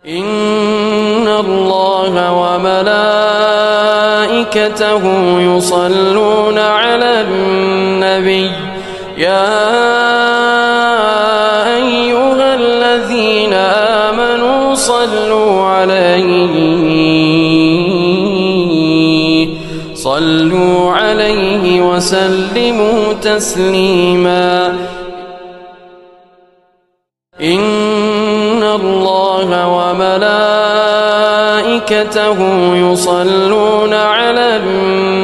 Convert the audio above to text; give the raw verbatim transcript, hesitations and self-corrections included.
إن الله وملائكته يصلون على النبي يا أيها الذين آمنوا صلوا عليه صلوا عليه وسلموا تسليما إن الله وملائكته يصلون على النبي